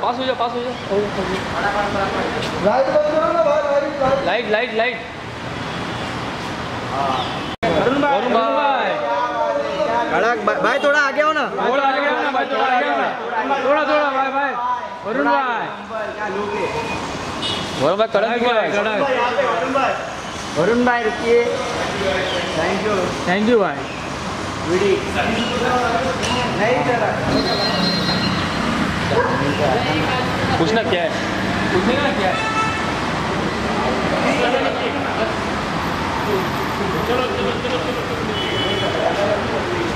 पास हो जाओ, पास हो जाओ। लाइट बंद करो ना भाई, लाइट लाइट लाइट। वरुण भाई, भाई थोड़ा आगे आओ ना, थोड़ा आगे आओ ना भाई, थोड़ा आगे आओ ना, थोड़ा थोड़ा भाई भाई। वरुण भाई, वरुण भाई कड़क भाई, वरुण भाई रुकिए। थैंक यू भाई। नहीं चला, पूछना क्या है, पूछने का क्या है। चलो चलो चलो चलो।